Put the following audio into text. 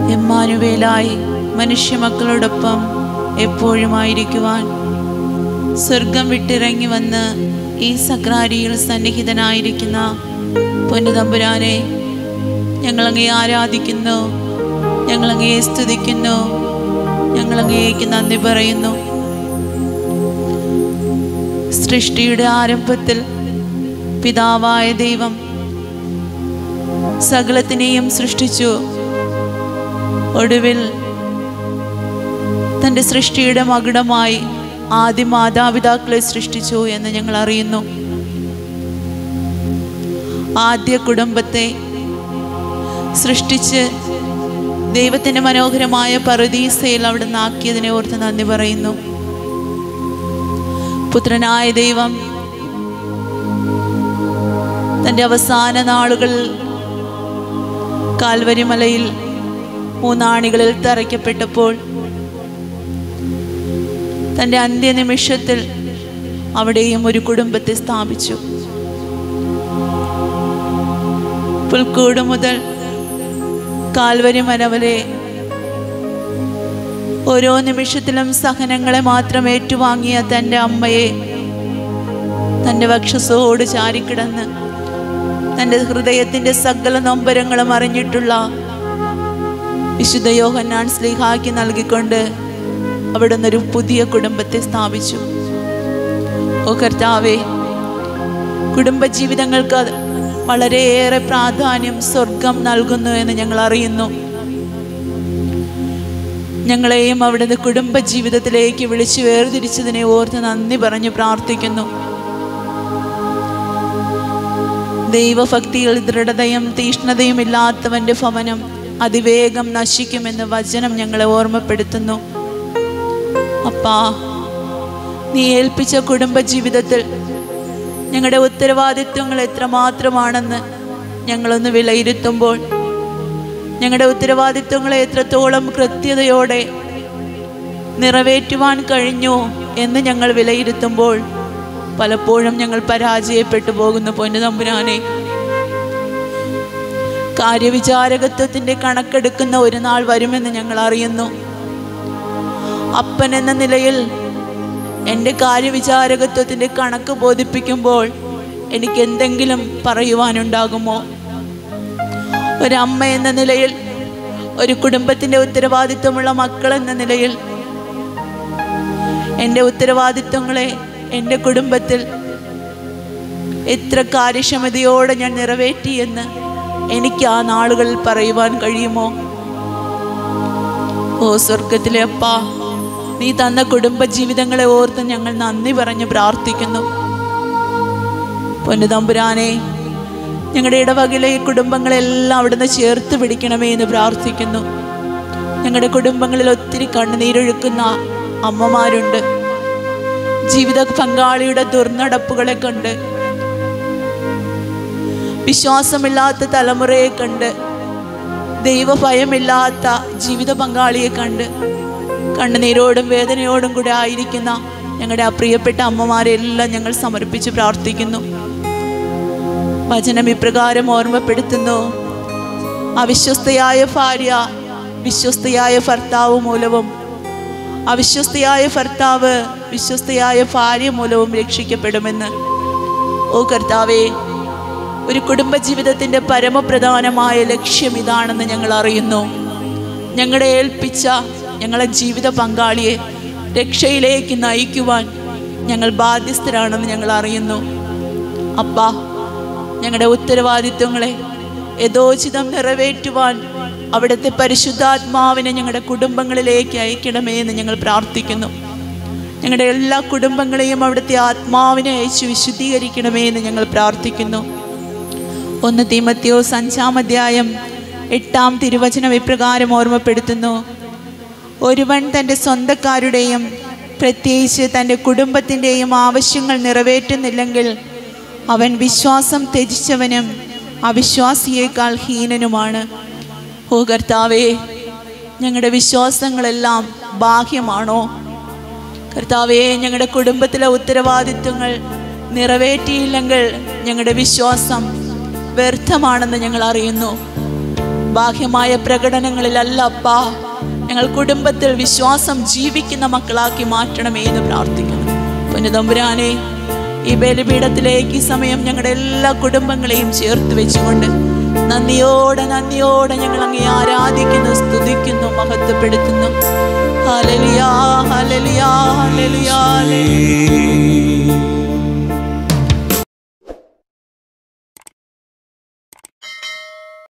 എമ്മാനുവേലായി മനുഷ്യ മക്കളോടൊപ്പം എപ്പോഴുമായിരിക്കുവാൻ സ്വർഗം വിട്ടിറങ്ങി വന്ന് ഈ സക്രാരിയിൽ സന്നിഹിതനായിരിക്കുന്ന പൊന്നുതമ്പുരാനെ, ഞങ്ങളങ്ങേ ആരാധിക്കുന്നു, ഞങ്ങളങ്ങേ സ്തുതിക്കുന്നു, ഞങ്ങളങ്ങേക്ക് നന്ദി പറയുന്നു. സൃഷ്ടിയുടെ ആരംഭത്തിൽ പിതാവായ ദൈവം സകലത്തിനെയും സൃഷ്ടിച്ചു. ഒടുവിൽ തൻ്റെ സൃഷ്ടിയുടെ മകുടമായി ആദ്യ മാതാപിതാക്കളെ സൃഷ്ടിച്ചു എന്ന് ഞങ്ങൾ അറിയുന്നു. ആദ്യ കുടുംബത്തെ സൃഷ്ടിച്ച് ദൈവത്തിൻ്റെ മനോഹരമായ പറുദീസയിൽ അവിടെ നിന്നാക്കിയതിനെ ഓർത്ത് നന്ദി പറയുന്നു. പുത്രനായ ദൈവം തൻ്റെ അവസാന നാളുകളിൽ കാൽവരി മലയിൽ മൂന്നാണികളിൽ തറയ്ക്കപ്പെട്ടപ്പോൾ തൻ്റെ അന്ത്യനിമിഷത്തിൽ അവിടെയും ഒരു കുടുംബത്തെ സ്ഥാപിച്ചു. പുൽക്കൂട് മുതൽ കാൽവരി മല വരെ ഓരോ നിമിഷത്തിലും സഹനങ്ങളെ മാത്രം ഏറ്റുവാങ്ങിയ തൻ്റെ അമ്മയെ തൻ്റെ വക്ഷസോട് ചാരിക്കിടന്ന് തൻ്റെ ഹൃദയത്തിൻ്റെ സകല നൊമ്പരങ്ങളും അറിഞ്ഞിട്ടുള്ള വിശുദ്ധ യോഹന്നാൻ ശ്ലീഹായ്ക്ക് നൽകിക്കൊണ്ട് അവിടുന്ന് ഒരു പുതിയ കുടുംബത്തെ സ്ഥാപിച്ചു. ഓ കർത്താവേ, കുടുംബജീവിതങ്ങൾക്ക് വളരെയേറെ പ്രാധാന്യം സ്വർഗം നൽകുന്നു എന്ന് ഞങ്ങൾ അറിയുന്നു. ഞങ്ങളെയും അവിടുന്ന് കുടുംബജീവിതത്തിലേക്ക് വിളിച്ചു വേർതിരിച്ചതിനെ ഓർത്ത് നന്ദി പറഞ്ഞ് പ്രാർത്ഥിക്കുന്നു. ദൈവഭക്തിയിൽ ദൃഢതയും തീഷ്ണതയും ഇല്ലാത്തവൻ്റെ ഭവനം അതിവേഗം നശിക്കുമെന്ന് വചനം ഞങ്ങളെ ഓർമ്മപ്പെടുത്തുന്നു. അപ്പാ, നീ ഏൽപ്പിച്ച കുടുംബജീവിതത്തിൽ ഞങ്ങളുടെ ഉത്തരവാദിത്വങ്ങൾ എത്രമാത്രമാണെന്ന് ഞങ്ങളൊന്ന് വിലയിരുത്തുമ്പോൾ, ഞങ്ങളുടെ ഉത്തരവാദിത്വങ്ങളെ എത്രത്തോളം കൃത്യതയോടെ നിറവേറ്റുവാൻ കഴിഞ്ഞു എന്ന് ഞങ്ങൾ വിലയിരുത്തുമ്പോൾ പലപ്പോഴും ഞങ്ങൾ പരാജയപ്പെട്ടു പോകുന്നു. പൊന്നുതമ്പുരാനെ, കാര്യവിചാരകത്വത്തിൻ്റെ കണക്കെടുക്കുന്ന ഒരു നാൾ വരുമെന്ന് ഞങ്ങൾ അറിയുന്നു. അപ്പൻ എന്ന നിലയിൽ എൻ്റെ കാര്യവിചാരകത്വത്തിൻ്റെ കണക്ക് ബോധിപ്പിക്കുമ്പോൾ എനിക്ക് എന്തെങ്കിലും പറയുവാനുണ്ടാകുമോ? ഒരമ്മ എന്ന നിലയിൽ, ഒരു കുടുംബത്തിൻ്റെ ഉത്തരവാദിത്വമുള്ള മക്കൾ എന്ന നിലയിൽ എൻ്റെ ഉത്തരവാദിത്വങ്ങളെ എൻ്റെ കുടുംബത്തിൽ എത്ര കാര്യക്ഷമതയോടെ ഞാൻ നിറവേറ്റി എന്ന് എനിക്ക് ആ നാളുകളിൽ പറയുവാൻ കഴിയുമോ? ഓ സ്വർഗത്തിലെ അപ്പാ, നീ തന്ന കുടുംബജീവിതങ്ങളെ ഓർത്ത് ഞങ്ങൾ നന്ദി പറഞ്ഞ് പ്രാർത്ഥിക്കുന്നു. പൊന്നുതമ്പുരാനെ, ഞങ്ങളുടെ ഇടവകയിലെ ഈ കുടുംബങ്ങളെല്ലാം അവിടുന്ന് ചേർത്ത് പിടിക്കണമേ എന്ന് പ്രാർത്ഥിക്കുന്നു. ഞങ്ങളുടെ കുടുംബങ്ങളിൽ ഒത്തിരി കണ്ണുനീരൊഴുക്കുന്ന അമ്മമാരുണ്ട്. ജീവിത പങ്കാളിയുടെ ദുർനടപ്പുകളെ കണ്ട്, വിശ്വാസമില്ലാത്ത തലമുറയെ കണ്ട്, ദൈവഭയമില്ലാത്ത ജീവിത പങ്കാളിയെ കണ്ട് കണ്ണുനീരോടും വേദനയോടും കൂടെ ആയിരിക്കുന്ന ഞങ്ങളുടെ ആ പ്രിയപ്പെട്ട അമ്മമാരെല്ലാം ഞങ്ങൾ സമർപ്പിച്ച് പ്രാർത്ഥിക്കുന്നു. വചനം ഇപ്രകാരം ഓർമ്മപ്പെടുത്തുന്നു: അവിശ്വസ്തയായ ഭാര്യ വിശ്വസ്തയായ ഭർത്താവ് മൂലവും അവിശ്വസ്തയായ ഭർത്താവ് വിശ്വസ്തയായ ഭാര്യ മൂലവും രക്ഷിക്കപ്പെടുമെന്ന്. ഓ കർത്താവേ, ഒരു കുടുംബജീവിതത്തിൻ്റെ പരമപ്രധാനമായ ലക്ഷ്യം ഇതാണെന്ന് ഞങ്ങൾ അറിയുന്നു. ഞങ്ങളെ ഏൽപ്പിച്ച ഞങ്ങളെ ജീവിത പങ്കാളിയെ രക്ഷയിലേക്ക് നയിക്കുവാൻ ഞങ്ങൾ ബാധ്യസ്ഥരാണെന്ന് ഞങ്ങൾ അറിയുന്നു. അപ്പാ, ഞങ്ങളുടെ ഉത്തരവാദിത്വങ്ങളെ യഥോചിതം നിറവേറ്റുവാൻ അവിടുത്തെ പരിശുദ്ധാത്മാവിനെ ഞങ്ങളുടെ കുടുംബങ്ങളിലേക്ക് അയക്കണമേ എന്ന് ഞങ്ങൾ പ്രാർത്ഥിക്കുന്നു. ഞങ്ങളുടെ എല്ലാ കുടുംബങ്ങളെയും അവിടുത്തെ ആത്മാവിനെ അയച്ച് വിശുദ്ധീകരിക്കണമേ എന്ന് ഞങ്ങൾ പ്രാർത്ഥിക്കുന്നു. 1 തീമോഥെയോസ് 5-ാം അധ്യായം 8-ാം തിരുവചനം ഇപ്രകാരം ഓർമ്മപ്പെടുത്തുന്നു: ഒരുവൻ തൻ്റെ സ്വന്തക്കാരുടെയും പ്രത്യേകിച്ച് തൻ്റെ കുടുംബത്തിൻ്റെയും ആവശ്യങ്ങൾ നിറവേറ്റുന്നില്ലെങ്കിൽ അവൻ വിശ്വാസം ത്യജിച്ചവനും അവിശ്വാസിയേക്കാൾ ഹീനനുമാണ്. ഓ കർത്താവേ, ഞങ്ങളുടെ വിശ്വാസങ്ങളെല്ലാം ബാഹ്യമാണോ? കർത്താവേ, ഞങ്ങളുടെ കുടുംബത്തിലെ ഉത്തരവാദിത്വങ്ങൾ നിറവേറ്റിയില്ലെങ്കിൽ ഞങ്ങളുടെ വിശ്വാസം വ്യർത്ഥമാണെന്ന് ഞങ്ങൾ അറിയുന്നു. ബാഹ്യമായ പ്രകടനങ്ങളിലല്ല അപ്പാ, ഞങ്ങൾ കുടുംബത്തിൽ വിശ്വാസം ജീവിക്കുന്ന മക്കളാക്കി മാറ്റണമേ എന്ന് പ്രാർത്ഥിക്കുന്നു. പൊന്നുതമ്പുരാനെ, ഈ ബലിപീഠത്തിലേക്ക് ഈ സമയം ഞങ്ങളുടെ എല്ലാ കുടുംബങ്ങളെയും ചേർത്ത് വെച്ചുകൊണ്ട് നന്ദിയോടെ ഞങ്ങൾ അങ്ങേ ആരാധിക്കുന്നു, സ്തുതിക്കുന്നു, മഹത്വപ്പെടുത്തുന്നു. ഹല്ലേലൂയ, ഹല്ലേലൂയ, ഹല്ലേലൂയ.